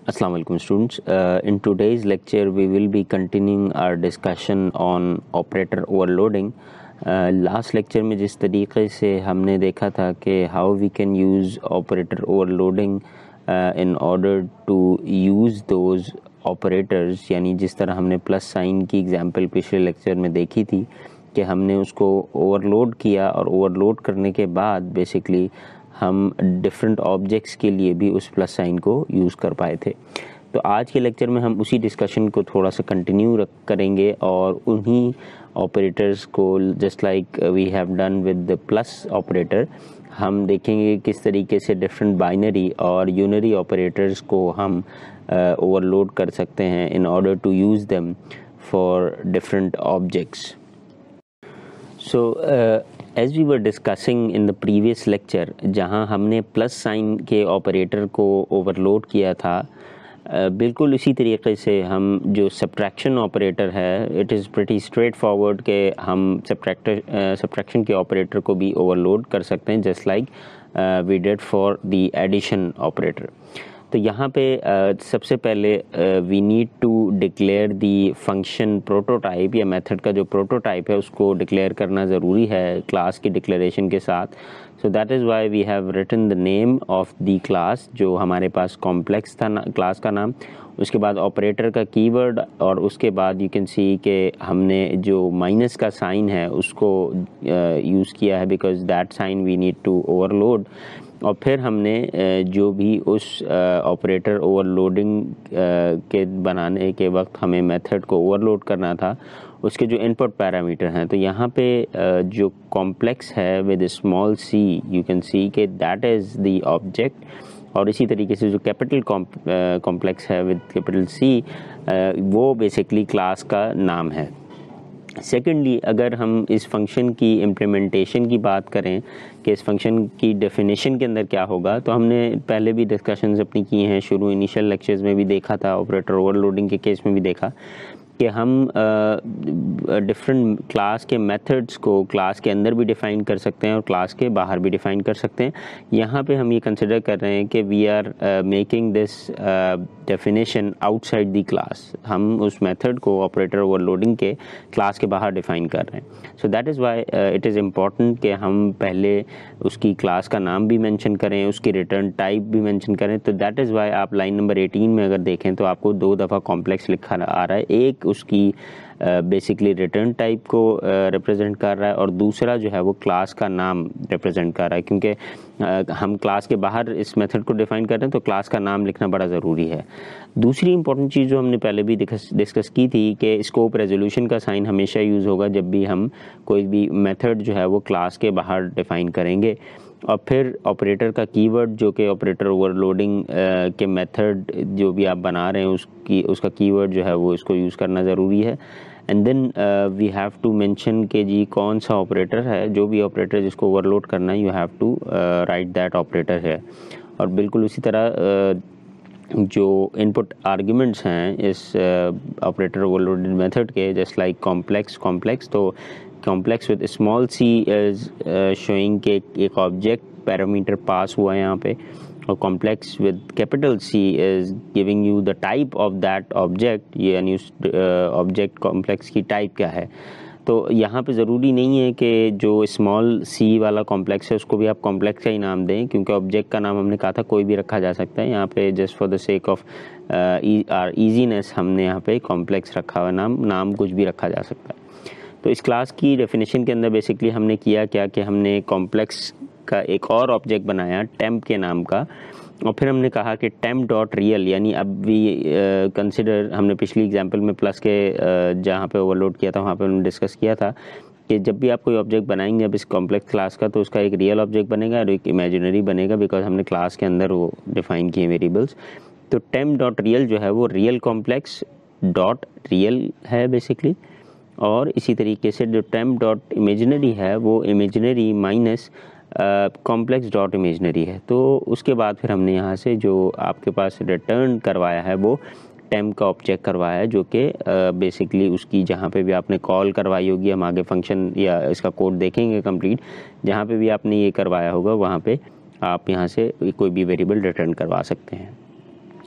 Assalamu alaikum students. In today's lecture we will be continuing our discussion on operator overloading. Last lecture में जिस तरीके से हमने देखा था कि how we can use operator overloading in order to use those operators, यानी जिस तरह हमने प्लस साइन की एग्जांपल पिछले लेक्चर में देखी थी कि हमने उसको ओवरलोड किया और ओवरलोड करने के बाद बेसिकली हम डिफरेंट ऑब्जेक्ट्स के लिए भी उस प्लस साइन को यूज़ कर पाए थे। तो आज के लेक्चर में हम उसी डिस्कशन को थोड़ा सा कंटिन्यू करेंगे और उन्हीं ऑपरेटर्स को just like we have done with the plus operator हम देखेंगे किस तरीके से डिफरेंट बाइनरी और यूनरी ऑपरेटर्स को हम ओवरलोड कर सकते हैं in order to use them for different objects. So as we were discussing in the previous lecture, जहाँ हमने प्लस साइन के ऑपरेटर को ओवरलोड किया था, बिल्कुल उसी तरीके से हम जो सब्ट्रैक्शन ऑपरेटर है it is pretty straightforward के हम सब्ट्रैक्शन के ऑपरेटर को भी ओवरलोड कर सकते हैं just like we did for the addition operator. तो यहाँ पे सबसे पहले we need to declare the function prototype या मेथड का जो प्रोटोटाइप है उसको डिक्लेयर करना ज़रूरी है क्लास की डिक्लेरेशन के साथ। So that is why we have written the name of the class, जो हमारे पास कॉम्प्लेक्स था क्लास का नाम, उसके बाद ऑपरेटर का कीवर्ड और उसके बाद यू कैन सी कि हमने जो माइनस का साइन है उसको यूज़ किया है because that sign we need to overload. और फिर हमने जो भी उस ऑपरेटर ओवरलोडिंग के बनाने के वक्त हमें मेथड को ओवरलोड करना था उसके जो इनपुट पैरामीटर हैं, तो यहाँ पे जो कॉम्प्लेक्स है with small C you can see के दैट इज़ द ऑब्जेक्ट, और इसी तरीके से जो कैपिटल कॉम्प्लेक्स है विद कैपिटल सी वो बेसिकली क्लास का नाम है। सेकेंडली अगर हम इस फंक्शन की इम्प्लीमेंटेशन की बात करें कि इस फंक्शन की डेफिनेशन के अंदर क्या होगा, तो हमने पहले भी डिस्कशंस अपनी की हैं, शुरू इनिशियल लेक्चर्स में भी देखा था, ऑपरेटर ओवरलोडिंग के केस में भी देखा कि हम डिफरेंट क्लास के मेथड्स को क्लास के अंदर भी डिफ़ाइन कर सकते हैं और क्लास के बाहर भी डिफ़ाइन कर सकते हैं। यहाँ पे हम ये कंसिडर कर रहे हैं कि we are making this definition outside the class, हम उस मेथड को ऑपरेटर ओवरलोडिंग के क्लास के बाहर डिफ़ाइन कर रहे हैं। So that is why it is important कि हम पहले उसकी क्लास का नाम भी मेंशन करें, उसकी रिटर्न टाइप भी मेंशन करें। तो दैट इज़ वाई आप लाइन नंबर 18 में अगर देखें तो आपको 2 दफ़ा कॉम्प्लेक्स लिखा आ रहा है, एक उसकी बेसिकली रिटर्न टाइप को रिप्रेजेंट कर रहा है और दूसरा जो है वो क्लास का नाम रिप्रेजेंट कर रहा है, क्योंकि हम क्लास के बाहर इस मेथड को डिफ़ाइन कर रहे हैं तो क्लास का नाम लिखना बड़ा ज़रूरी है। दूसरी इंपॉर्टेंट चीज़ जो हमने पहले भी डिस्कस की थी कि स्कोप रेजोल्यूशन का साइन हमेशा यूज़ होगा जब भी हम कोई भी मेथड जो है वो क्लास के बाहर डिफ़ाइन करेंगे। और फिर ऑपरेटर का कीवर्ड जो कि ऑपरेटर ओवरलोडिंग के मेथड जो भी आप बना रहे हैं उसका कीवर्ड जो है वो इसको यूज़ करना ज़रूरी है। And then we have to mention के जी कौन सा ऑपरेटर है, जो भी ऑपरेटर जिसको ओवरलोड करना है you have to write that operator है। और बिल्कुल उसी तरह जो इनपुट आर्ग्यूमेंट्स हैं इस ऑपरेटर ओवरलोडेड मेथड के जस्ट लाइक कॉम्प्लेक्स, तो complex with small C is showing के एक ऑब्जेक्ट पैरामीटर पास हुआ है यहाँ पे, और complex with capital C is giving you the type of that object, यानी उस ऑब्जेक्ट कॉम्प्लेक्स की टाइप क्या है। तो यहाँ पे ज़रूरी नहीं है कि जो स्मॉल सी वाला कॉम्प्लेक्स है उसको भी आप कॉम्प्लेक्स का ही नाम दें, क्योंकि ऑब्जेक्ट का नाम हमने कहा था कोई भी रखा जा सकता है। यहाँ पे just for the sake of our easiness हमने यहाँ पे कॉम्प्लेक्स रखा हुआ, नाम कुछ भी रखा जा सकता है। तो इस क्लास की डेफिनेशन के अंदर बेसिकली हमने किया क्या कि हमने कॉम्प्लेक्स का एक और ऑब्जेक्ट बनाया टेम्प के नाम का, और फिर हमने कहा कि टेम्प डॉट रियल, यानी अब भी कंसिडर हमने पिछली एग्जांपल में प्लस के जहाँ पे ओवरलोड किया था वहाँ पे हमने डिस्कस किया था कि जब भी आप कोई ऑब्जेक्ट बनाएंगे अब इस कॉम्प्लेक्स क्लास का तो उसका एक रियल ऑब्जेक्ट बनेगा और एक इमेजिनरी बनेगा, बिकॉज हमने क्लास के अंदर वो डिफ़ाइन किए वेरिएबल्स। तो टेम्प डॉट रियल जो है वो रियल कॉम्प्लेक्स डॉट रियल है बेसिकली, और इसी तरीके से जो टेम्प डॉट इमेजिनरी है वो imaginary minus complex dot imaginary है। तो उसके बाद फिर हमने यहाँ से जो आपके पास रिटर्न करवाया है वो टेम्प का ऑब्जेक्ट करवाया है, जो कि बेसिकली उसकी जहाँ पे भी आपने कॉल करवाई होगी, हम आगे फंक्शन या इसका कोड देखेंगे कंप्लीट, जहाँ पे भी आपने ये करवाया होगा वहाँ पे आप यहाँ से कोई भी वेरिएबल रिटर्न करवा सकते हैं।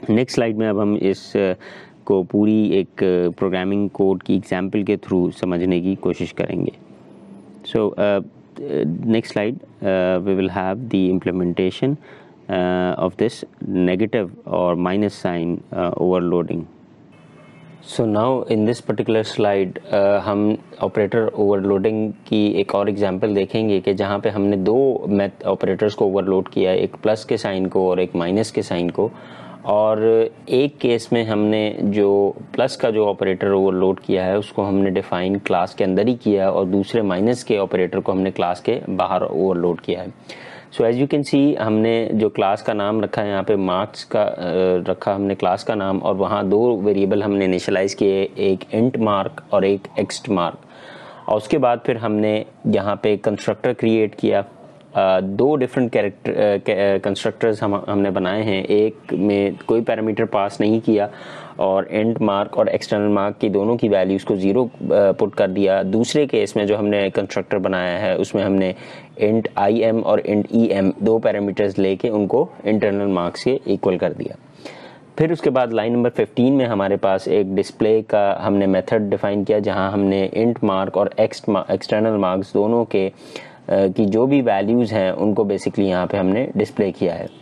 नेक्स्ट स्लाइड में अब हम इस को पूरी एक प्रोग्रामिंग कोड की एग्जाम्पल के थ्रू समझने की कोशिश करेंगे. So next slide, we will have the implementation of this negative or minus sign overloading. So now in this particular slide हम ऑपरेटर ओवरलोडिंग की एक और एग्जांपल देखेंगे कि जहाँ पे हमने दो ऑपरेटर्स को ओवरलोड किया है, एक प्लस के साइन को और एक माइनस के साइन को. और एक केस में हमने जो प्लस का जो ऑपरेटर ओवरलोड किया है उसको हमने डिफाइन क्लास के अंदर ही किया है और दूसरे माइनस के ऑपरेटर को हमने क्लास के बाहर ओवरलोड किया है. So as you can see हमने जो क्लास का नाम रखा है यहाँ पे मार्क्स का रखा हमने क्लास का नाम, और वहाँ दो वेरिएबल हमने इनिशियलाइज किए, एक इंट मार्क और एक एक्स्ट मार्क. और उसके बाद फिर हमने यहाँ पे कंस्ट्रक्टर क्रिएट किया. दो डिफरेंट कैरेक्टर कंस्ट्रक्टर्स हमने बनाए हैं. एक में कोई पैरामीटर पास नहीं किया और इंट मार्क और एक्सटर्नल मार्क की दोनों की वैल्यूज़ को ज़ीरो पुट कर दिया. दूसरे केस में जो हमने कंस्ट्रक्टर बनाया है उसमें हमने इंट आई एम और इंट ई एम दो पैरामीटर्स लेके उनको इंटरनल मार्क्स के इक्वल कर दिया. फिर उसके बाद लाइन नंबर 15 में हमारे पास एक डिस्प्ले का हमने मेथड डिफाइन किया जहां हमने इंट मार्क और एक्सटर्नल मार्क्स दोनों के की जो भी वैल्यूज़ हैं उनको बेसिकली यहाँ पे हमने डिस्प्ले किया है.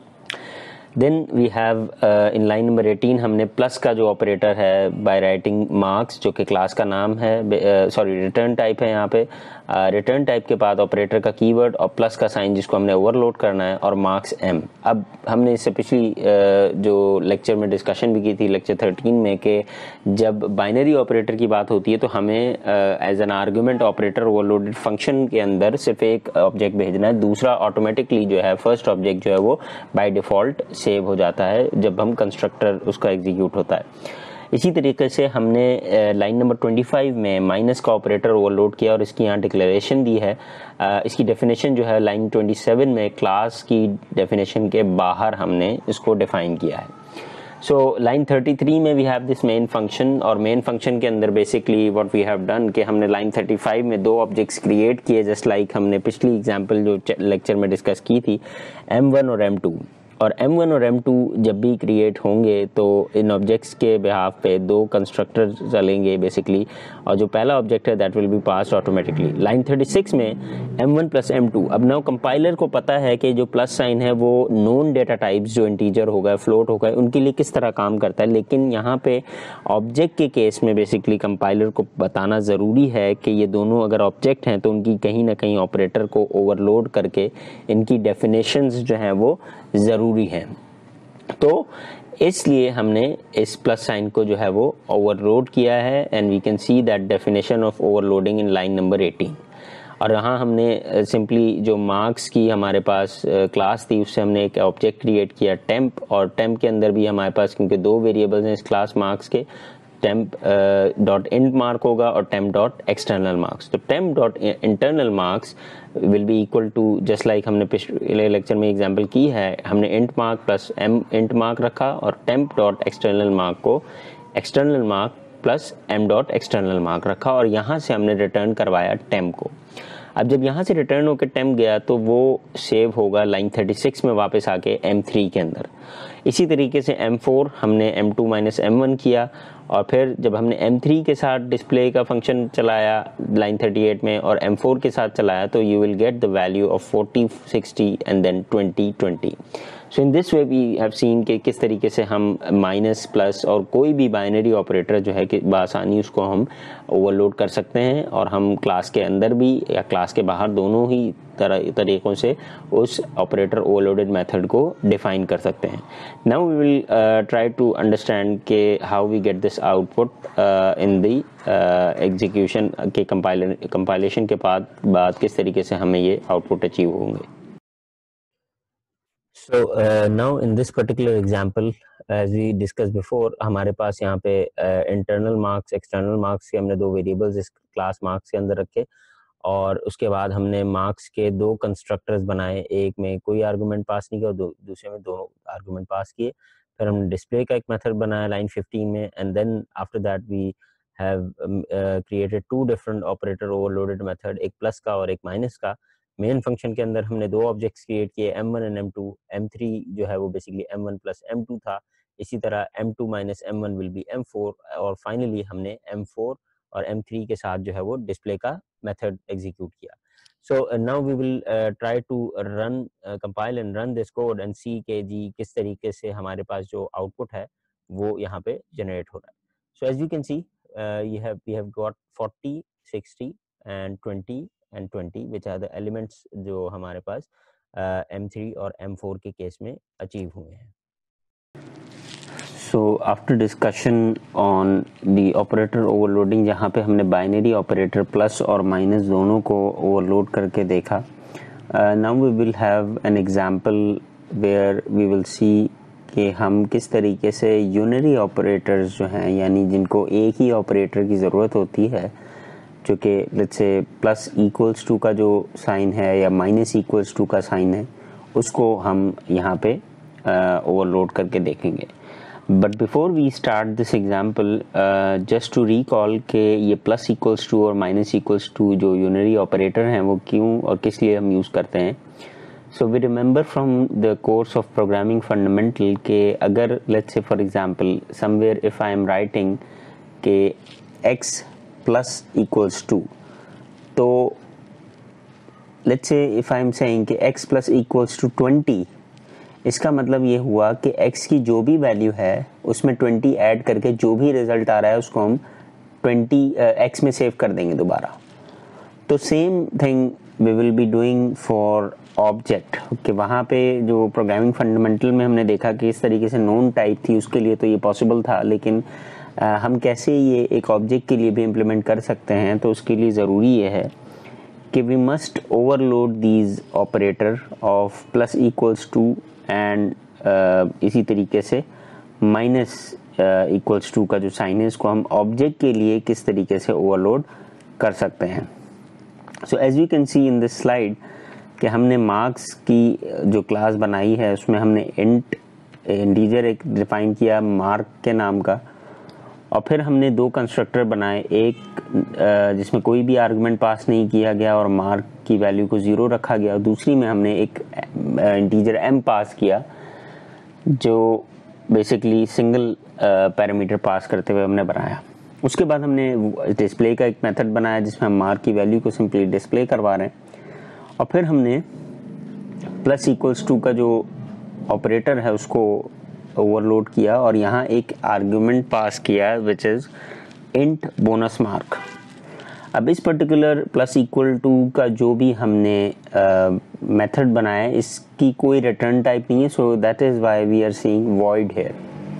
Then we have in line number 18 हमने प्लस का जो ऑपरेटर है बाय राइटिंग मार्क्स जो कि क्लास का नाम है, सॉरी रिटर्न टाइप है यहाँ पे. रिटर्न टाइप के बाद ऑपरेटर का कीवर्ड और प्लस का साइन जिसको हमने ओवरलोड करना है और मार्क्स एम. अब हमने इससे पिछली जो लेक्चर में डिस्कशन भी की थी लेक्चर 13 में कि जब बाइनरी ऑपरेटर की बात होती है तो हमें as an argument operator overloaded function के अंदर सिर्फ एक ऑब्जेक्ट भेजना है, दूसरा ऑटोमेटिकली जो है फर्स्ट ऑब्जेक्ट जो है वो बाय डिफ़ॉल्ट सेव हो जाता है जब हम कंस्ट्रक्टर उसका एग्जीक्यूट होता है. इसी तरीके से हमने लाइन नंबर 25 में माइनस का ऑपरेटर ओवरलोड किया और इसकी यहाँ डिक्लेरेशन दी है. इसकी डेफिनेशन जो है लाइन 27 में क्लास की डेफिनेशन के बाहर हमने इसको डिफाइन किया है. सो लाइन 33 में we have this main function, और मेन फंक्शन के अंदर basically what we have done कि हमने लाइन 35 में दो ऑब्जेक्ट्स क्रिएट किए जस्ट लाइक हमने पिछली एग्जांपल जो लेक्चर में डिस्कस की थी M1 और M2. और M1 और M2 जब भी क्रिएट होंगे तो इन ऑब्जेक्ट्स के बिहाफ पे दो कंस्ट्रक्टर चलेंगे बेसिकली, और जो पहला ऑब्जेक्ट है that will be passed automatically. Line 36 में M1 प्लस M2. अब नाउ कंपाइलर को पता है कि जो प्लस साइन है वो नोन डेटा टाइप्स जो इंटीजर होगा फ्लोट होगा उनके लिए किस तरह काम करता है, लेकिन यहाँ पे ऑब्जेक्ट के केस में बेसिकली कंपाइलर को बताना ज़रूरी है कि ये दोनों अगर ऑब्जेक्ट हैं तो उनकी कहीं ना कहीं ऑपरेटर को ओवरलोड करके इनकी डेफिनेशंस जो हैं वो ज़रूरी हैं. तो इसलिए हमने इस प्लस साइन को जो है वो ओवरलोड किया है and we can see that definition of overloading in line number 18. और यहाँ हमने सिंपली जो मार्क्स की हमारे पास क्लास थी उससे हमने एक ऑब्जेक्ट क्रिएट किया टेम्प, और टेम्प के अंदर भी हमारे पास क्योंकि दो वेरिएबल्स हैं इस क्लास मार्क्स के, temp डॉट इंट मार्क होगा और temp डॉट एक्सटर्नल मार्क्स. तो temp dot internal marks will be equal to just like हमने पिछले लेक्चर में एग्जांपल की है, हमने int mark plus m int mark रखा और temp डॉट एक्सटर्नल मार्क को external mark plus m dot external mark रखा और यहाँ से हमने रिटर्न करवाया temp को. अब जब यहाँ से रिटर्न होकर temp गया तो वो सेव होगा लाइन 36 में वापस आके M3 के अंदर. इसी तरीके से M4 हमने M2 माइनस M1 किया और फिर जब हमने M3 के साथ डिस्प्ले का फंक्शन चलाया लाइन 38 में और M4 के साथ चलाया तो you will get the value of 40, 60 and then 20, 20. So in this way we have seen कि किस तरीके से हम माइनस प्लस और कोई भी बाइनरी ऑपरेटर जो है कि बआसानी उसको हम ओवरलोड कर सकते हैं और हम क्लास के अंदर भी या क्लास के बाहर दोनों ही तरीक़ों से उस ऑपरेटर ओवरलोडेड मेथड को डिफाइन कर सकते हैं. Now we will try to understand के how we get this output in the execution के कंपाइलेशन के बाद किस तरीके से हमें ये आउटपुट अचीव होंगे. So now in this particular example, as we discussed before, हमारे पास यहाँ पे इंटरनल मार्क्स एक्सटर्नल मार्क्स के हमने दो वेरिएबल्स इस क्लास मार्क्स के अंदर रखे और उसके बाद हमने मार्क्स के दो कंस्ट्रक्टर्स बनाए, एक में कोई आर्गुमेंट पास नहीं किया और दूसरे में दोनों आर्गुमेंट पास किए. फिर हमने डिस्प्ले का एक मेथड बनाया लाइन 15 में and then after that we have created two different operator overloaded method, एक प्लस का और एक माइनस का. मेन फंक्शन के अंदर हमने दो ऑब्जेक्ट्स क्रिएट किए M1 एंड M2. M3 जो है वो बेसिकली M1 प्लस M2 था. इसी तरह m2 minus m1 will be m4, और फाइनली हमने m4 और m3 के साथ जो है वो डिस्प्ले का मेथड एग्जीक्यूट किया. So now we will try to run compile and run this code and see के जी किस तरीके से हमारे पास जो आउटपुट है वो यहाँ पे जनरेट हो रहा है. So as you can see we have got 40, 60 and 20 and 20 which are the elements जो हमारे पास M3 और M4 के केस में अचीव हुए हैं. So after discussion on the operator overloading, जहाँ पे हमने बाइनरी ऑपरेटर प्लस और माइनस दोनों को ओवरलोड करके देखा, now we will have an example where we will see कि हम किस तरीके से यूनरी ऑपरेटर्स जो हैं, यानी जिनको एक ही ऑपरेटर की ज़रूरत होती है, जो कि let's say plus equals to का जो साइन है या माइनस इक्वल्स टू का साइन है, उसको हम यहाँ पे ओवरलोड करके देखेंगे. But before we start this example, just to recall के ये प्लस इक्वल्स टू और माइनस इक्वल्स टू जो यूनरी ऑपरेटर हैं वो क्यों और किस लिए हम यूज़ करते हैं. So we remember from the course of programming fundamental के अगर let's say for example somewhere if I am writing के x plus equals 2, तो let's say if I am saying कि x plus equals to 20, इसका मतलब ये हुआ कि x की जो भी वैल्यू है उसमें 20 ऐड करके जो भी रिजल्ट आ रहा है उसको हम 20 x में सेव कर देंगे दोबारा. तो same thing we will be doing for object कि वहाँ पे जो प्रोग्रामिंग फंडामेंटल में हमने देखा कि इस तरीके से नोन टाइप थी, उसके लिए तो ये पॉसिबल था, लेकिन हम कैसे ये एक ऑब्जेक्ट के लिए भी इम्प्लीमेंट कर सकते हैं. तो उसके लिए ज़रूरी ये है कि we must overload these operator of plus equals to and इसी तरीके से माइनस इक्वल्स टू का जो साइन है इसको हम ऑब्जेक्ट के लिए किस तरीके से ओवरलोड कर सकते हैं. So as you can see in this slide कि हमने मार्क्स की जो क्लास बनाई है उसमें हमने इंटीजर एक डिफाइन किया मार्क के नाम का, और फिर हमने दो कंस्ट्रक्टर बनाए, एक जिसमें कोई भी आर्गुमेंट पास नहीं किया गया और मार्क की वैल्यू को 0 रखा गया, और दूसरी में हमने एक इंटीजर m पास किया जो बेसिकली सिंगल पैरामीटर पास करते हुए हमने बनाया. उसके बाद हमने डिस्प्ले का एक मेथड बनाया जिसमें हम मार्क की वैल्यू को सिंपली डिस्प्ले करवा रहे हैं, और फिर हमने प्लस इक्वल्स टू का जो ऑपरेटर है उसको ओवरलोड किया और यहाँ एक आर्गुमेंट पास किया which is int bonus mark. अब इस पर्टिकुलर प्लस इक्वल टू का जो भी हमने मेथड बनाया इसकी कोई रिटर्न टाइप नहीं है, so that is why we are seeing void here.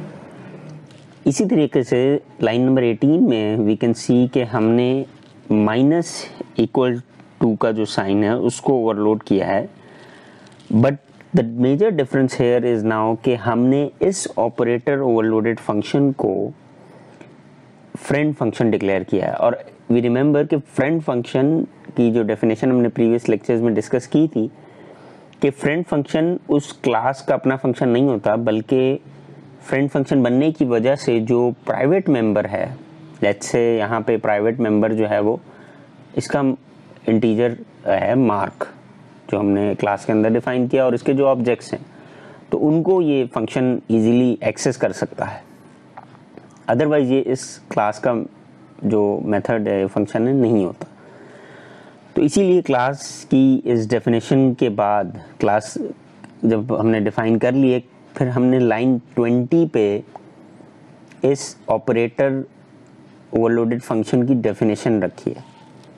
इसी तरीके से लाइन नंबर 18 में वी कैन सी कि हमने माइनस इक्वल टू का जो साइन है उसको ओवरलोड किया है, but the major difference here is now कि हमने इस ऑपरेटर ओवरलोडेड फंक्शन को फ्रेंड फंक्शन डिक्लेयर किया है. और वी रिमेंबर कि फ्रेंड फंक्शन की जो डेफिनेशन हमने प्रीवियस लेक्चर्स में डिस्कस की थी कि फ्रेंड फंक्शन उस क्लास का अपना फंक्शन नहीं होता, बल्कि फ्रेंड फंक्शन बनने की वजह से जो प्राइवेट मेंबर है, लेट्स से यहाँ पे प्राइवेट मेंबर जो है वो इसका इंटीजर है मार्क जो हमने क्लास के अंदर डिफाइन किया, और इसके जो ऑब्जेक्ट्स हैं तो उनको ये फंक्शन इजीली एक्सेस कर सकता है. अदरवाइज ये इस क्लास का जो मेथड है फंक्शन है नहीं होता. तो इसीलिए क्लास की इस डेफिनेशन के बाद क्लास जब हमने डिफाइन कर लिए, फिर हमने लाइन 20 पे इस ऑपरेटर ओवरलोडेड फंक्शन की डेफिनेशन रखी है,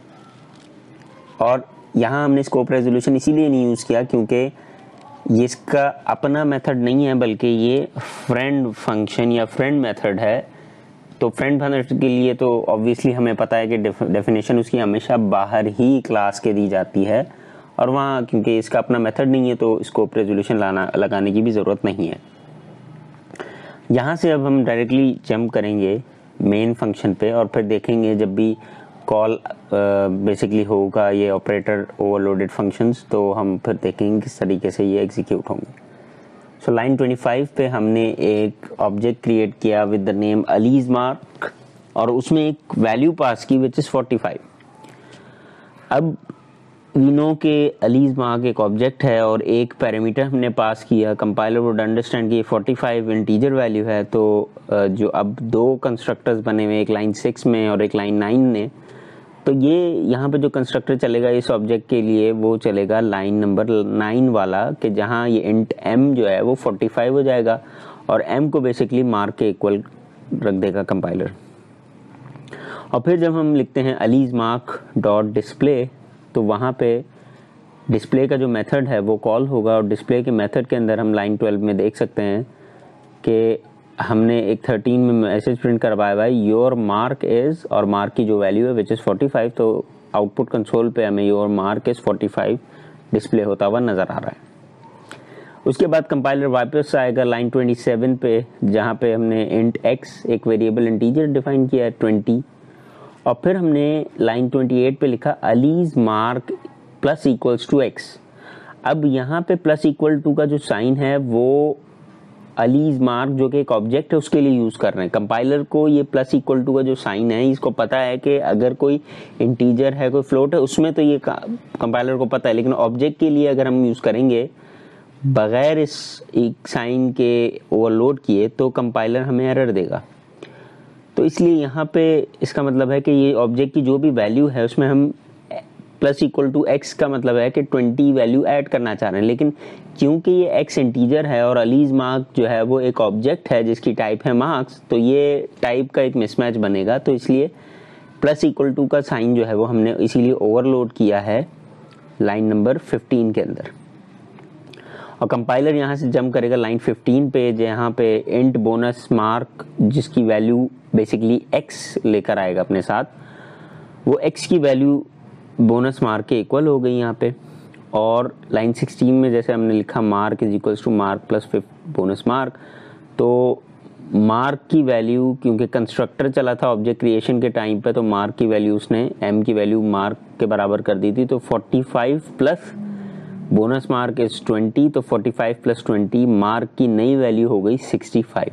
और यहाँ हमने स्कोप रेजोल्यूशन इसीलिए नहीं यूज़ किया क्योंकि ये इसका अपना मेथड नहीं है, बल्कि ये फ्रेंड फंक्शन या फ्रेंड मेथड है. तो फ्रेंड मेथड के लिए तो ऑब्वियसली हमें पता है कि डेफिनेशन उसकी हमेशा बाहर ही क्लास के दी जाती है, और वहाँ क्योंकि इसका अपना मेथड नहीं है तो स्कोप रेजोल्यूशन लगाने की भी ज़रूरत नहीं है. यहाँ से अब हम डायरेक्टली जंप करेंगे मेन फंक्शन पे, और फिर देखेंगे जब भी कॉल बेसिकली होगा ये ऑपरेटर ओवरलोडेड फंक्शंस, तो हम फिर देखेंगे किस तरीके से ये एग्जीक्यूट होंगे. सो लाइन 25 पे हमने एक ऑब्जेक्ट क्रिएट किया with the name Alice mark, और उसमें एक वैल्यू पास की विच इज़ 45. अब वी नो के अलीज मार्क एक ऑब्जेक्ट है और एक पैरामीटर हमने पास किया, कंपाइलर वुड अंडरस्टैंड कि 45 इंटीजर वैल्यू है। तो जो अब दो कंस्ट्रक्टर्स बने हुए, एक लाइन 6 में और एक लाइन 9 में, तो ये यहाँ पे जो कंस्ट्रक्टर चलेगा इस ऑब्जेक्ट के लिए वो चलेगा लाइन नंबर 9 वाला, कि जहाँ ये इंट m जो है वो 45 हो जाएगा और m को बेसिकली मार्क के इक्वल रख देगा कंपाइलर। और फिर जब हम लिखते हैं अलीज मार्क डॉट डिस्प्ले, तो वहाँ पे डिस्प्ले का जो मेथड है वो कॉल होगा और डिस्प्ले के मेथड के अंदर हम लाइन 12 में देख सकते हैं कि हमने एक 13 में मैसेज प्रिंट करवाया हुआ है योर मार्क इज, और मार्क की जो वैल्यू है विच इज़ 45, तो आउटपुट कंसोल पे हमें योर मार्क इज 45 डिस्प्ले होता हुआ नज़र आ रहा है। उसके बाद कंपाइलर वापस आएगा लाइन 27 पे, जहाँ पे हमने इंट x एक वेरिएबल इंटीजर डिफाइन किया है 20, और फिर हमने लाइन 28 पे लिखा Alice mark plus equals to x। अब यहाँ पे प्लस इक्वल टू का जो साइन है वो अलीज मार्क जो कि एक ऑब्जेक्ट है उसके लिए यूज कर रहे हैं। कंपाइलर को ये प्लस इक्वल टू का जो साइन है इसको पता है कि अगर कोई इंटीजर है कोई फ्लोट है उसमें तो ये कंपाइलर को पता है, लेकिन ऑब्जेक्ट के लिए अगर हम यूज करेंगे बगैर इस एक साइन के ओवरलोड किए तो कंपाइलर हमें एरर देगा। तो इसलिए यहाँ पे इसका मतलब है कि ये ऑब्जेक्ट की जो भी वैल्यू है उसमें हम प्लस इक्वल टू एक्स का मतलब है कि 20 वैल्यू ऐड करना चाह रहे हैं, लेकिन क्योंकि ये एक्स इंटीजर है और अलीज मार्क जो है वो एक ऑब्जेक्ट है जिसकी टाइप है मार्क्स, तो ये टाइप का एक मिसमैच बनेगा। तो इसलिए प्लस इक्वल टू का साइन जो है वो हमने इसीलिए ओवरलोड किया है लाइन नंबर 15 के अंदर। और कंपाइलर यहाँ से जंप करेगा लाइन 15 पे, जहाँ पे इंट बोनस मार्क जिसकी वैल्यू बेसिकली x लेकर आएगा अपने साथ, वो x की वैल्यू बोनस मार्क के इक्वल हो गई यहाँ पे। और लाइन 16 में जैसे हमने लिखा mark is equals to mark plus bonus mark, तो मार्क की वैल्यू क्योंकि कंस्ट्रक्टर चला था ऑब्जेक्ट क्रिएशन के टाइम पे, तो मार्क की वैल्यू उसने m की वैल्यू मार्क के बराबर कर दी थी, तो 45 प्लस बोनस मार्क इज 20, तो 45 प्लस 20 मार्क की नई वैल्यू हो गई 65।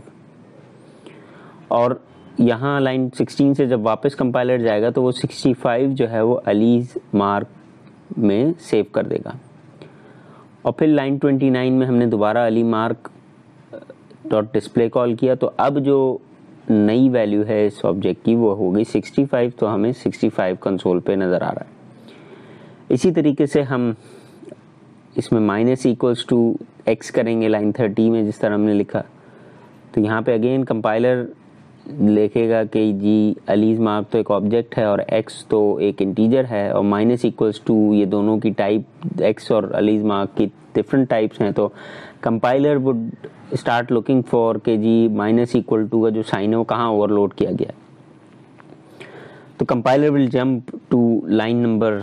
और यहाँ लाइन 16 से जब वापस कंपाइलर जाएगा तो वो 65 जो है वो अलीज मार्क में सेव कर देगा। और फिर लाइन 29 में हमने दोबारा Ali mark dot display call किया, तो अब जो नई वैल्यू है इस ऑब्जेक्ट की वो हो गई 65, तो हमें 65 कंसोल पे नज़र आ रहा है। इसी तरीके से हम इसमें माइनस इक्वल्स टू एक्स करेंगे लाइन 30 में जिस तरह हमने लिखा, तो यहाँ पे अगेन कंपाइलर लिखेगा कि जी अलीज मार्क तो एक ऑब्जेक्ट है और x तो एक इंटीजर है, और माइनस इक्वल्स टू ये दोनों की टाइप x और अलीज मार्क की डिफरेंट टाइप्स हैं, तो compiler would start looking for के जी माइनस इक्वल टू का जो साइन है वो कहाँ ओवरलोड किया गया। तो compiler will jump to line number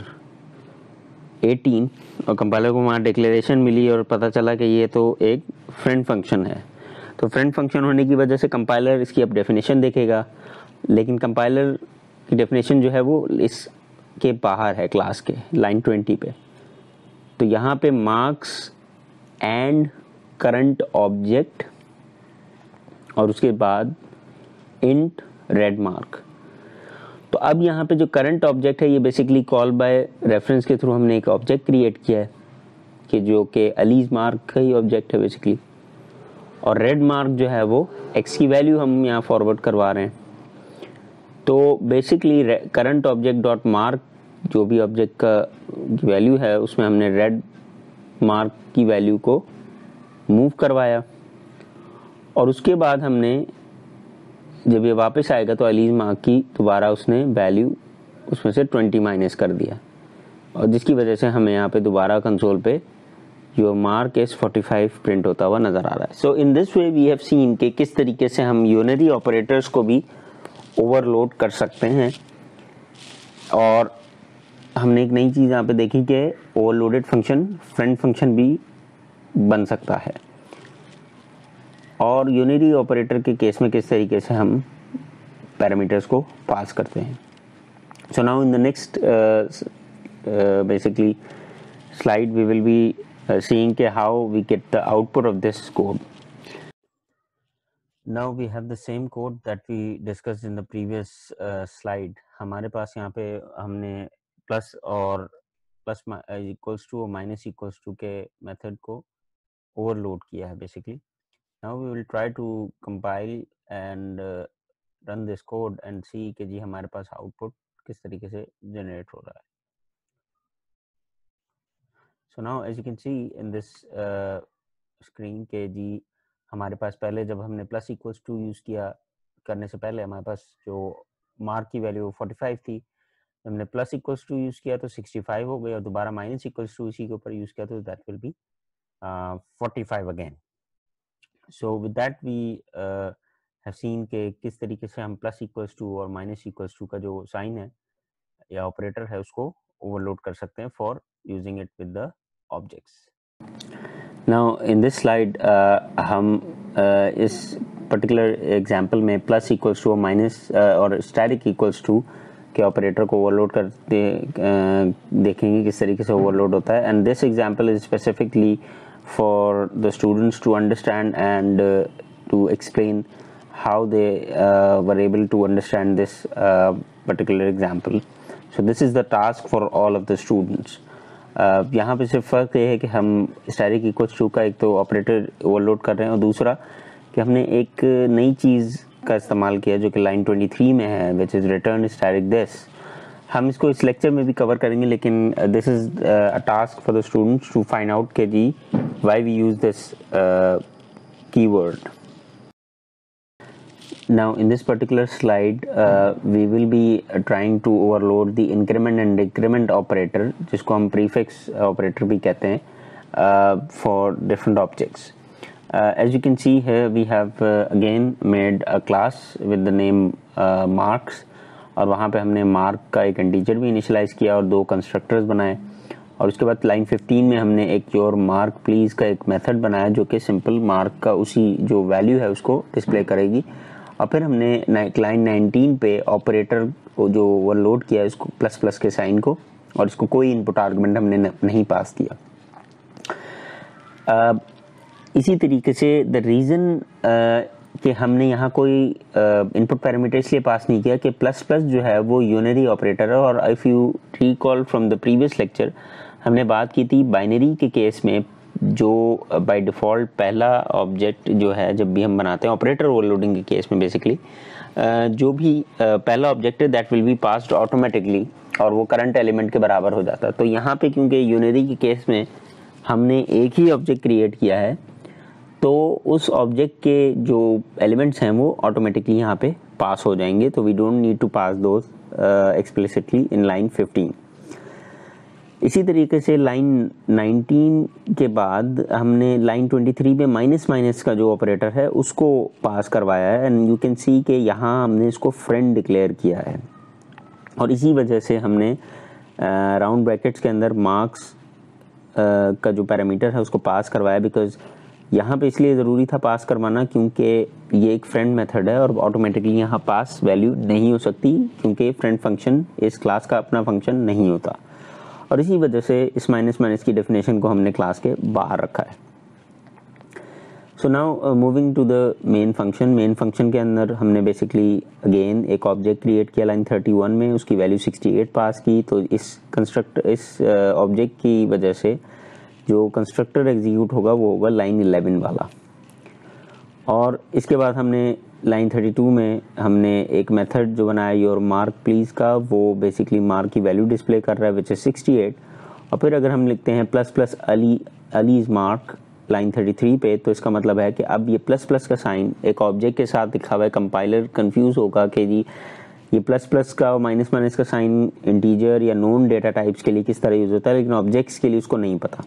18 और कंपाइलर को वहाँ डिक्लेरेशन मिली और पता चला कि ये तो एक फ्रेंड फंक्शन है। तो फ्रेंड फंक्शन होने की वजह से कंपाइलर इसकी अब डेफिनेशन देखेगा, लेकिन कंपाइलर की डेफिनेशन जो है वो इसके बाहर है क्लास के लाइन 20 पे। तो यहाँ पे मार्क्स एंड करंट ऑब्जेक्ट और उसके बाद इंट रेड मार्क। तो अब यहाँ पे जो करंट ऑब्जेक्ट है ये बेसिकली कॉल बाय रेफरेंस के थ्रू हमने एक ऑब्जेक्ट क्रिएट किया है कि जो कि अलीज मार्क का ही ऑब्जेक्ट है बेसिकली, और रेड मार्क जो है वो x की वैल्यू हम यहाँ फॉरवर्ड करवा रहे हैं। तो basically current object dot mark जो भी ऑब्जेक्ट का वैल्यू है उसमें हमने रेड मार्क की वैल्यू को मूव करवाया, और उसके बाद हमने जब ये वापस आएगा तो अलीज मार्क की दोबारा उसने वैल्यू उसमें से 20 माइनस कर दिया, और जिसकी वजह से हमें यहाँ पे दोबारा कंसोल पे योर मार्क इज 45 प्रिंट होता हुआ नजर आ रहा है। So in this way we have seen कि किस तरीके से हम यूनरी ऑपरेटर्स को भी ओवरलोड कर सकते हैं। और हमने एक नई चीज़ यहाँ पे देखी कि ओवरलोडेड फंक्शन फ्रेंड फंक्शन भी बन सकता है, और यूनरी ऑपरेटर के केस में किस तरीके से हम पैरामीटर्स को पास करते हैं। So now in the next basically slide we will be seeing how we get the output of this code. Now we have the same code that we discussed in the previous slide. हमारे पास यहाँ पे हमने plus और plus equals to और minus equals to के method को overload किया है basically. Now we will try to compile and run this code and see कि जी हमारे पास आउटपुट किस तरीके से जनरेट हो रहा है. So now as you can see in this screen के जी हमारे पास पहले जब हमने प्लस इक्वल्स टू यूज़ किया करने से पहले हमारे पास जो मार्क की वैल्यू 45 थी. हमने प्लस इक्वल्स टू यूज़ किया तो 65 हो गई और दोबारा माइनस इक्वल्स टू इसी के ऊपर यूज़ किया तो that will be 45 again. So with that we have seen के किस तरीके से हम प्लस इक्वल्स टू और माइनस इक्वल्स टू का जो साइन है या ऑपरेटर है उसको ओवरलोड कर सकते हैं for using it with the objects. Now in this slide हम इस पर्टिकुलर एग्जांपल में प्लस इक्वल्स टू और माइनस और स्टैटिक इक्वल्स टू के ऑपरेटर को ओवरलोड करते देखेंगे किस तरीके से ओवरलोड होता है. And this example is specifically for the students to understand and to explain how they were able to understand this particular example. So this is the task for all of the students. यहाँ पे सिर्फ फ़र्क ये है कि हम static equals to का एक तो ऑपरेटर ओवरलोड कर रहे हैं और दूसरा कि हमने एक नई चीज़ का इस्तेमाल किया जो कि लाइन 23 में है which is return static this. हम इसको इस लेक्चर में भी कवर करेंगे लेकिन this is a task for the students to find out के जी why we use this keyword. Now in this particular slide we will be trying to overload the increment and decrement operator जिसको हम prefix operator भी कहते हैं for different objects. As you can see here we have again made a class with the name marks और वहाँ पे हमने mark का एक integer भी initialize किया और दो constructors बनाए और उसके बाद लाइन 15 में हमने एक your mark please का एक method बनाया जो कि simple mark का उसी जो value है उसको display करेगी. और फिर हमने लाइन 19 पे ऑपरेटर को जो ओवरलोड किया इसको प्लस प्लस के साइन को और इसको कोई इनपुट आर्गुमेंट हमने नहीं पास किया. इसी तरीके से द रीज़न कि हमने यहाँ कोई इनपुट पैरामीटर इसलिए पास नहीं किया कि प्लस प्लस जो है वो यूनरी ऑपरेटर है और if you recall from the previous lecture हमने बात की थी बाइनरी के केस में जो बाय डिफ़ॉल्ट पहला ऑब्जेक्ट जो है जब भी हम बनाते हैं ऑपरेटर ओवरलोडिंग के केस में बेसिकली जो भी पहला ऑब्जेक्ट है that will be passed automatically और वो करंट एलिमेंट के बराबर हो जाता है. तो यहाँ पे क्योंकि यूनरी के केस में हमने एक ही ऑब्जेक्ट क्रिएट किया है तो उस ऑब्जेक्ट के जो एलिमेंट्स हैं वो ऑटोमेटिकली यहाँ पे पास हो जाएंगे. तो we don't need to pass those explicitly in line 15. इसी तरीके से लाइन 19 के बाद हमने लाइन 23 में माइनस माइनस का जो ऑपरेटर है उसको पास करवाया है एंड यू कैन सी कि यहाँ हमने इसको फ्रेंड डिक्लेयर किया है और इसी वजह से हमने राउंड ब्रैकेट्स के अंदर मार्क्स का जो पैरामीटर है उसको पास करवाया बिकॉज यहाँ पे इसलिए ज़रूरी था पास करवाना क्योंकि ये एक फ्रेंड मेथड है और ऑटोमेटिकली यहाँ पास वैल्यू नहीं हो सकती क्योंकि फ्रेंड फंक्शन इस क्लास का अपना फंक्शन नहीं होता और इसी वजह से इस माइनस माइनस की डेफिनेशन को हमने क्लास के बाहर रखा है. So now moving to the main function के अंदर हमने बेसिकली अगेन एक ऑब्जेक्ट क्रिएट किया लाइन 31 में उसकी वैल्यू 68 पास की. तो इस ऑब्जेक्ट की वजह से जो कंस्ट्रक्टर एग्जीक्यूट होगा वो होगा लाइन 11 वाला और इसके बाद हमने लाइन 32 में हमने एक मेथड जो बनाया योर मार्क प्लीज़ का वो बेसिकली मार्क की वैल्यू डिस्प्ले कर रहा है विच इज़ 68 और फिर अगर हम लिखते हैं plus plus Alice mark line 33 पे तो इसका मतलब है कि अब ये प्लस प्लस का साइन एक ऑब्जेक्ट के साथ लिखा हुआ है. कंपाइलर कंफ्यूज होगा कि जी ये प्लस प्लस का और माइनस माइनस का साइन इंटीजर या नॉन डेटा टाइप्स के लिए किस तरह यूज़ होता है लेकिन ऑब्जेक्ट्स के लिए उसको नहीं पता.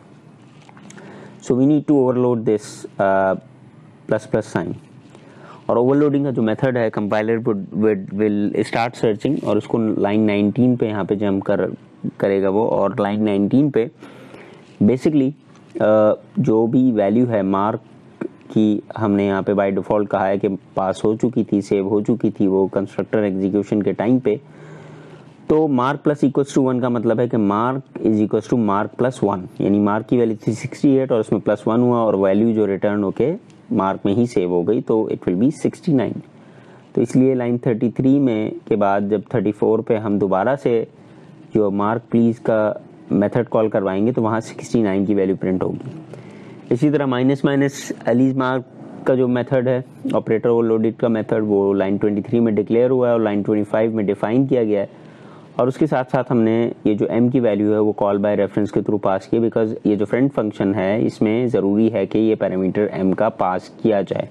So we need to overload this plus plus sign और ओवरलोडिंग का जो मेथड है कंपाइलर विल स्टार्ट सर्चिंग और उसको लाइन 19 पे यहाँ पे जंप करेगा वो और लाइन 19 पे बेसिकली जो भी वैल्यू है मार्क की हमने यहाँ पे बाय डिफ़ॉल्ट कहा है कि पास हो चुकी थी सेव हो चुकी थी वो कंस्ट्रक्टर एग्जीक्यूशन के टाइम पे. तो मार्क प्लस इक्वल्स टू 1 का मतलब है कि mark is equals to mark plus 1 यानी मार्क की वैल्यू थी 68 और उसमें प्लस 1 हुआ और वैल्यू जो रिटर्न होके मार्क में ही सेव हो गई तो इट विल बी 69. तो इसलिए लाइन 33 में के बाद जब 34 पे हम दोबारा से जो मार्क प्लीज़ का मेथड कॉल करवाएंगे तो वहाँ 69 की वैल्यू प्रिंट होगी। इसी तरह माइनस माइनस एलीज मार्क का जो मेथड है ऑपरेटर ओवरलोडेड का मेथड, वो लाइन 23 में डिक्लेयर हुआ है और लाइन 25 में डिफाइन किया गया है। और उसके साथ साथ हमने ये जो m की वैल्यू है वो कॉल बाय रेफरेंस के थ्रू पास की, बिकॉज ये जो फ्रेंड फंक्शन है इसमें ज़रूरी है कि ये पैरामीटर m का पास किया जाए।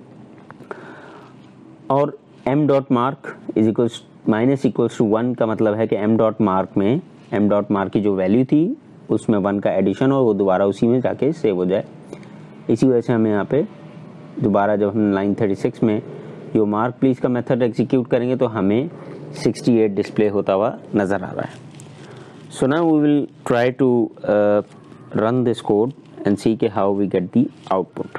और m dot mark is equals minus equals to 1 का मतलब है कि m डॉट मार्क की जो वैल्यू थी उसमें 1 का एडिशन हो, वो दोबारा उसी में जाके सेव हो जाए। इसी वजह से हमें यहाँ पे दोबारा जब हम लाइन 36 में जो मार्क प्लीज का मेथड एग्जीक्यूट करेंगे तो हमें 68 डिस्प्ले होता हुआ नज़र आ रहा है। So now we will try to run this code and see के how we get the output.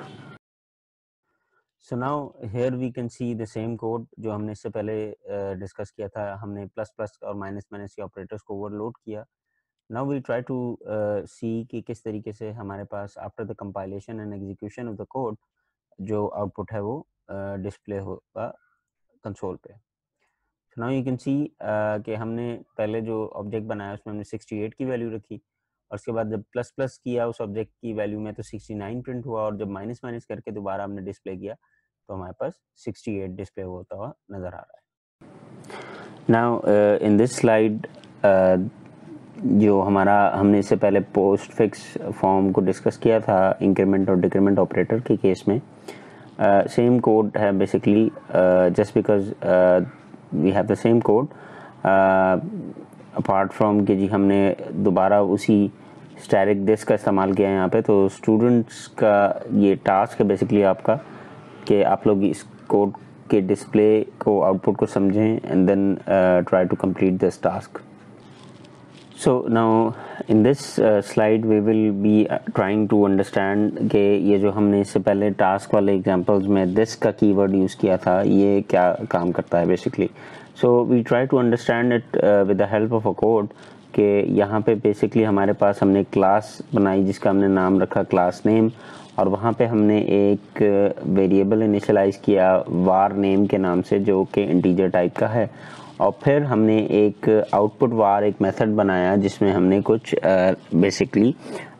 So now here we can see the same code जो हमने इससे पहले डिस्कस किया था। हमने प्लस प्लस और माइनस माइनस के ऑपरेटर्स को ओवरलोड किया। Now we try to see कि किस तरीके से हमारे पास after the compilation and execution of the code जो आउटपुट है वो डिस्प्ले होगा कंसोल पे। नाउ यू कैन सी कि हमने पहले जो ऑब्जेक्ट बनाया उसमें हमने 68 की वैल्यू रखी और उसके बाद जब प्लस प्लस किया उस ऑब्जेक्ट की वैल्यू में तो 69 प्रिंट हुआ, और जब माइनस माइनस करके दोबारा हमने डिस्प्ले किया तो हमारे पास 68 डिस्प्ले होता हुआ नज़र आ रहा है। नाउ इन दिस स्लाइड जो हमारा हमने इससे पहले पोस्ट फिक्स फॉर्म को डिस्कस किया था इंक्रीमेंट और डिक्रीमेंट ऑपरेटर के केस में, सेम कोड है basically, just because we have the same code apart from कि जी हमने दोबारा उसी स्टैटिक डिस्क का इस्तेमाल किया है यहाँ पे। तो स्टूडेंट्स का ये टास्क है बेसिकली आपका कि आप लोग इस कोड के डिस्प्ले को आउटपुट को समझें and then try to complete this task. So now in this slide we will be trying to understand कि ये जो हमने इससे पहले टास्क वाले एग्जांपल्स में this का कीवर्ड यूज़ किया था ये क्या काम करता है basically. So we try to understand it with the help of a code कि यहाँ पे बेसिकली हमारे पास हमने क्लास बनाई जिसका हमने नाम रखा क्लास नेम, और वहाँ पे हमने एक वेरिएबल इनिशियलाइज किया var नेम के नाम से जो कि इंटीजर टाइप का है, और फिर हमने एक आउटपुट वार एक मेथड बनाया जिसमें हमने कुछ बेसिकली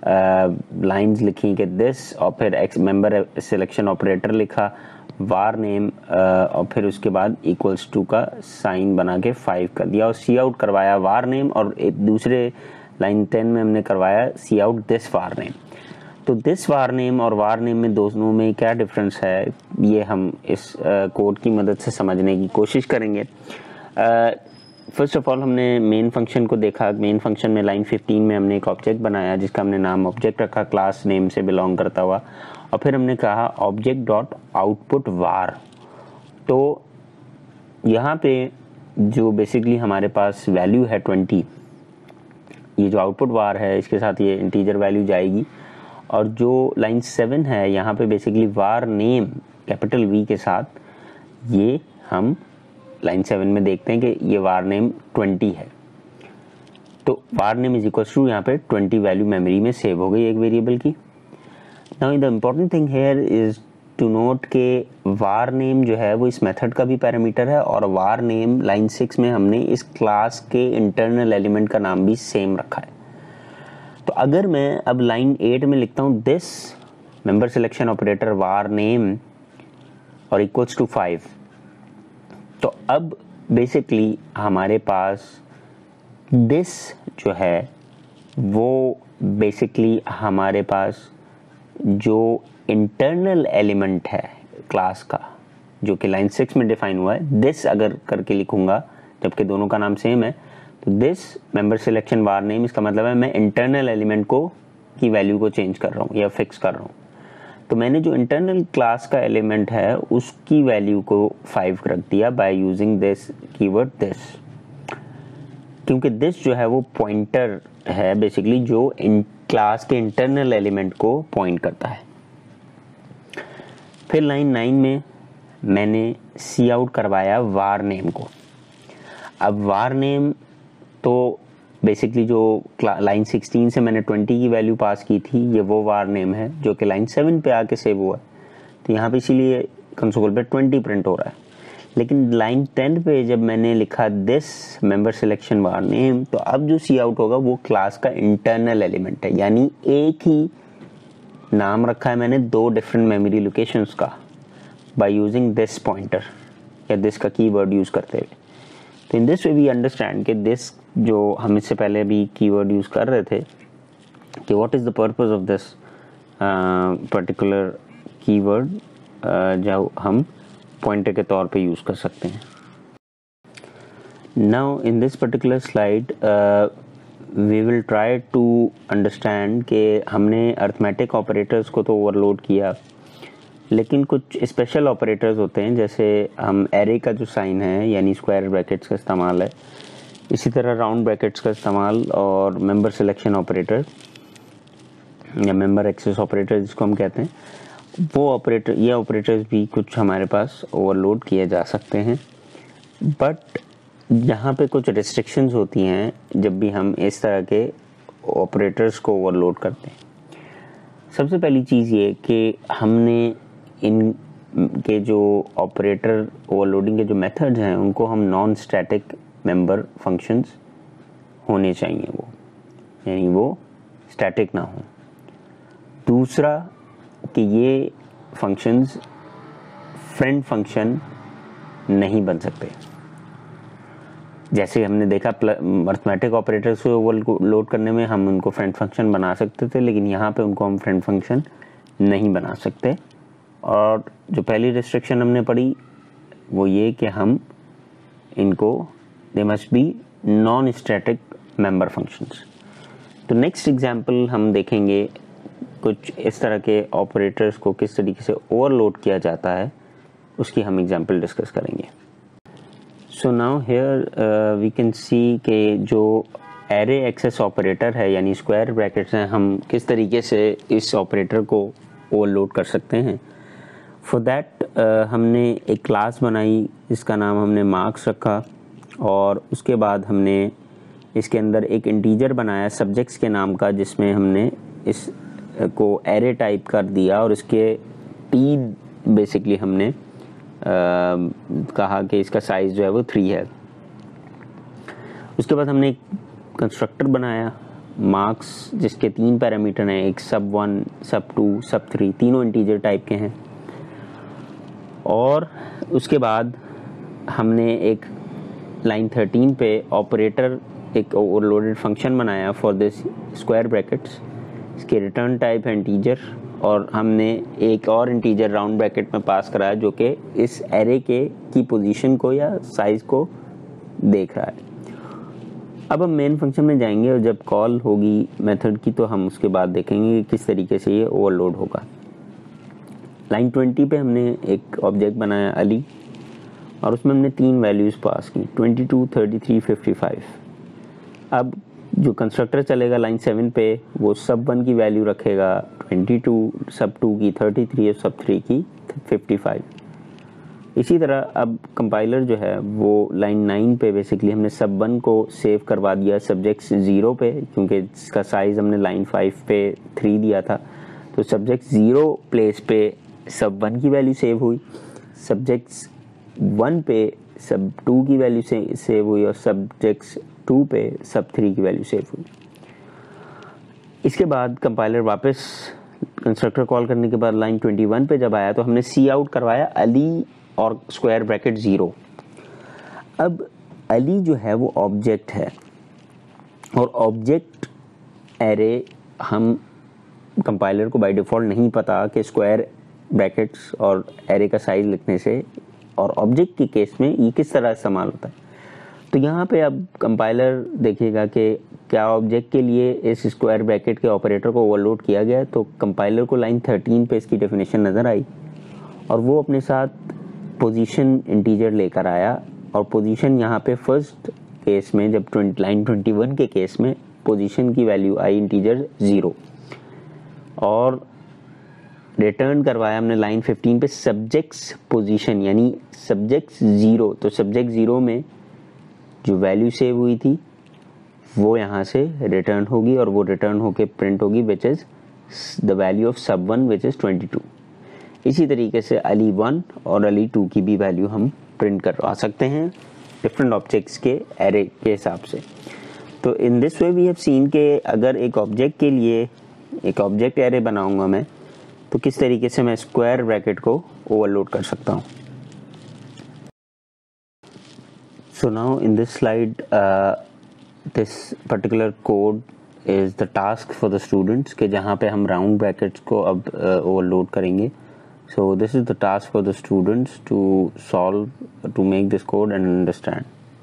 लाइंस लिखी कि दिस, और फिर एक्स मेंबर सिलेक्शन ऑपरेटर लिखा, वार नेम, और फिर उसके बाद इक्वल्स टू का साइन बना के 5 कर दिया और सी आउट करवाया वार नेम, और एक दूसरे लाइन 10 में हमने करवाया cout this var name. तो दिस वार नेम और वार नेम में दोनों में क्या डिफरेंस है ये हम इस कोड की मदद से समझने की कोशिश करेंगे। फर्स्ट ऑफ ऑल हमने मेन फंक्शन को देखा। मेन फंक्शन में लाइन 15 में हमने एक ऑब्जेक्ट बनाया जिसका हमने नाम ऑब्जेक्ट रखा क्लास नेम से बिलोंग करता हुआ, और फिर हमने कहा ऑब्जेक्ट डॉट आउटपुट वार। तो यहाँ पे जो बेसिकली हमारे पास वैल्यू है 20, ये जो आउटपुट वार है इसके साथ ये इंटीजर वैल्यू जाएगी, और जो लाइन 7 है यहाँ पे basically var name capital V के साथ ये हम लाइन 7 में देखते हैं कि ये वार नेम 20 है। तो var name is equal to यहाँ पे 20 वैल्यू मेमोरी में सेव हो गई एक वेरिएबल की। Now the important thing here is to note के वार नेम जो है वो इस मेथड का भी पैरामीटर है, और वार नेम लाइन 6 में हमने इस क्लास के इंटरनल एलिमेंट का नाम भी सेम रखा है। तो अगर मैं अब लाइन 8 में लिखता हूँ this member selection operator var name और इक्वल्स टू 5, तो अब बेसिकली हमारे पास दिस जो है वो बेसिकली हमारे पास जो इंटरनल एलिमेंट है क्लास का जो कि लाइन 6 में डिफाइन हुआ है, दिस अगर करके लिखूंगा जबकि दोनों का नाम सेम है, तो this member selection var name, इसका मतलब है मैं इंटरनल एलिमेंट को की वैल्यू को चेंज कर रहा हूँ या फिक्स कर रहा हूँ। तो मैंने जो इंटरनल क्लास का एलिमेंट है उसकी वैल्यू को 5 रख दिया by using this keyword this, क्योंकि दिस जो है वो पॉइंटर है बेसिकली जो इन क्लास के इंटरनल एलिमेंट को पॉइंट करता है। फिर लाइन 9 में मैंने सी आउट करवाया वार नेम को। अब वार नेम तो बेसिकली जो लाइन 16 से मैंने 20 की वैल्यू पास की थी ये वो वार नेम है जो कि लाइन 7 पे आके सेव हुआ है, तो यहाँ पे इसीलिए कंसोल पे 20 प्रिंट हो रहा है। लेकिन लाइन 10 पे जब मैंने लिखा this member selection var name, तो अब जो सी आउट होगा वो क्लास का इंटरनल एलिमेंट है, यानी एक ही नाम रखा है मैंने दो डिफरेंट मेमोरी लोकेशंस का बाय यूजिंग दिस पॉइंटर या दिस का कीवर्ड यूज करते हुए। तो in this way we understand कि दिस जो हम इससे पहले भी कीवर्ड यूज कर रहे थे कि what is the purpose of this particular keyword जो हम पॉइंटर के तौर पे यूज कर सकते हैं। Now in this particular slide we will try to understand कि हमने अर्थमेटिक ऑपरेटर्स को तो ओवरलोड किया, लेकिन कुछ स्पेशल ऑपरेटर्स होते हैं, जैसे हम एरे का जो साइन है यानी स्क्वायर ब्रैकेट्स का इस्तेमाल है, इसी तरह राउंड ब्रैकेट्स का इस्तेमाल और मेंबर सिलेक्शन ऑपरेटर या मेंबर एक्सेस ऑपरेटर जिसको हम कहते हैं, वो ऑपरेटर ये ऑपरेटर्स भी कुछ हमारे पास ओवरलोड किए जा सकते हैं। बट यहाँ पे कुछ रिस्ट्रिक्शंस होती हैं जब भी हम इस तरह के ऑपरेटर्स को ओवरलोड करते हैं। सबसे पहली चीज़ ये कि हमने इन के जो ऑपरेटर ओवरलोडिंग के जो मेथड्स हैं उनको हम नॉन स्टैटिक मेंबर फंक्शंस होने चाहिए, वो यानी वो स्टैटिक ना हो। दूसरा कि ये फंक्शंस फ्रेंड फंक्शन नहीं बन सकते। जैसे हमने देखा अरिथमेटिक ऑपरेटर्स को ओवरलोड करने में हम उनको फ्रेंड फंक्शन बना सकते थे, लेकिन यहाँ पे उनको हम फ्रेंड फंक्शन नहीं बना सकते। और जो पहली रिस्ट्रिक्शन हमने पढ़ी वो ये कि हम इनको they must be non static member functions. तो नेक्स्ट एग्जांपल हम देखेंगे कुछ इस तरह के ऑपरेटर्स को किस तरीके से ओवरलोड किया जाता है, उसकी हम एग्जांपल डिस्कस करेंगे। So now here we can see कि जो एरे एक्सेस ऑपरेटर है यानी स्क्वायर ब्रैकेट्स हैं, हम किस तरीके से इस ऑपरेटर को ओवरलोड कर सकते हैं। फॉर दैट हमने एक क्लास बनाई जिसका नाम हमने मार्क्स रखा, और उसके बाद हमने इसके अंदर एक इंटीजर बनाया सब्जेक्ट्स के नाम का, जिसमें हमने इस को एरे टाइप कर दिया और इसके टी बेसिकली हमने कहा कि इसका साइज जो है वो 3 है। उसके बाद हमने एक कंस्ट्रक्टर बनाया मार्क्स जिसके 3 पैरामीटर हैं, एक sub1 sub2 sub3, तीनों इंटीजर टाइप के हैं। और उसके बाद हमने एक लाइन 13 पे ऑपरेटर एक ओवरलोडेड फंक्शन बनाया फॉर दिस स्क्वायर ब्रैकेट्स। इसके रिटर्न टाइप है इंटीजर, और हमने एक और इंटीजर राउंड ब्रैकेट में पास कराया जो कि इस एरे के की पोजीशन को या साइज को देख रहा है। अब हम मेन फंक्शन में जाएंगे और जब कॉल होगी मेथड की तो हम उसके बाद देखेंगे कि किस तरीके से ये ओवरलोड होगा। लाइन 20 पे हमने एक ऑब्जेक्ट बनाया अली, और उसमें हमने 3 वैल्यूज पास की 22, 33, 55। अब जो कंस्ट्रक्टर चलेगा लाइन 7 पे वो sub1 की वैल्यू रखेगा 22, sub2 की 33 और sub3 की 55। इसी तरह अब कंपाइलर जो है वो लाइन 9 पे बेसिकली हमने sub1 को सेव करवा दिया सब्जेक्ट 0 पे, क्योंकि इसका साइज हमने लाइन 5 पे 3 दिया था। तो सब्जेक्ट 0 प्लेस पे sub1 की वैल्यू सेव हुई, सब्जेक्ट 1 पे sub2 की वैल्यू सेव हुई, और सब्जेक्ट 2 पे sub3 की वैल्यू सेव हुई। इसके बाद कंपाइलर वापस कंस्ट्रक्टर कॉल करने के बाद लाइन 21 पे जब आया तो हमने सी आउट करवाया अली और स्क्वायर ब्रैकेट 0। अब अली जो है वो ऑब्जेक्ट है, और ऑब्जेक्ट एरे हम कंपाइलर को बाय डिफ़ॉल्ट नहीं पता कि स्क्वायर ब्रैकेट्स और एरे का साइज लिखने से और ऑब्जेक्ट के केस में ये किस तरह इस्तेमाल होता है। तो यहाँ पे अब कंपाइलर देखेगा कि क्या ऑब्जेक्ट के लिए इस स्क्वायर ब्रैकेट के ऑपरेटर को ओवरलोड किया गया है। तो कंपाइलर को लाइन 13 पे इसकी डेफिनेशन नज़र आई, और वो अपने साथ पोजीशन इंटीजर लेकर आया, और पोजीशन यहाँ पे फर्स्ट केस में जब लाइन 21 के केस में पोजीशन की वैल्यू आई इंटीजर 0, और रिटर्न करवाया हमने लाइन 15 पे सब्जेक्ट्स पोजीशन यानी सब्जेक्ट 0। तो सब्जेक्ट 0 में जो वैल्यू सेव हुई थी वो यहाँ से रिटर्न होगी, और वो रिटर्न होके प्रिंट होगी which is the value of sub1 which is 22। इसी तरीके से अली 1 और अली 2 की भी वैल्यू हम प्रिंट करवा सकते हैं डिफरेंट ऑब्जेक्ट्स के एरे के हिसाब से। तो in this way we have seen के अगर एक ऑब्जेक्ट के लिए एक ऑब्जेक्ट एरे बनाऊंगा मैं, तो किस तरीके से मैं स्क्वायर ब्रैकेट को ओवरलोड कर सकता हूँ। So now in this slide this particular code is the task for the students के जहाँ पे हम राउंड ब्रैकेट्स को अब ओवरलोड करेंगे। So this is the task for the students to solve to make this code and understand.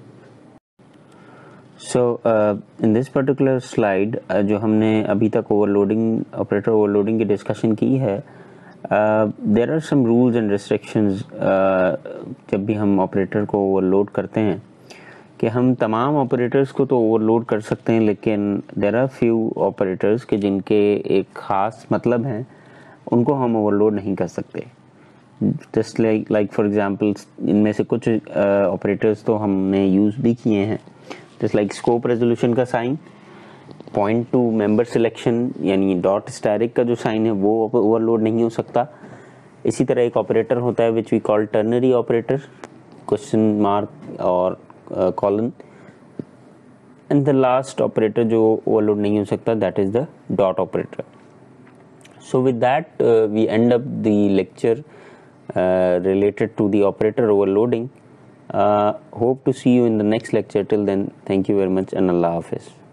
So in this particular slide जो हमने अभी तक ओवरलोडिंग ऑपरेटर ओवरलोडिंग की डिस्कशन की है, there are some rules and restrictions जब भी हम ऑपरेटर को ओवरलोड करते हैं कि हम तमाम ऑपरेटर्स को तो ओवरलोड कर सकते हैं, लेकिन देयर आर फ्यू ऑपरेटर्स के जिनके एक ख़ास मतलब हैं, उनको हम ओवरलोड नहीं कर सकते। जस्ट लाइक फॉर एग्जांपल इनमें से कुछ ऑपरेटर्स तो हमने यूज़ भी किए हैं, जस्ट लाइक स्कोप रेजोल्यूशन का sign, point to member selection यानी डॉट स्टैरिक का जो साइन है वो ओवरलोड नहीं हो सकता। इसी तरह एक ऑपरेटर होता है which we call ternary operator, question mark और colon, and the last operator जो ओवरलोड नहीं हो सकता that is the dot operator. So with that we end up the lecture related to the operator overloading. Hope to see you in the next lecture. Till then, thank you very much and Allah Hafiz.